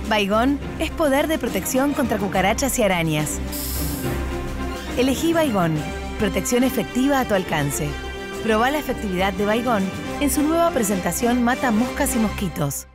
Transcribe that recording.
Baygon es poder de protección contra cucarachas y arañas. Elegí Baygon, protección efectiva a tu alcance. Probá la efectividad de Baygon en su nueva presentación Mata Moscas y Mosquitos.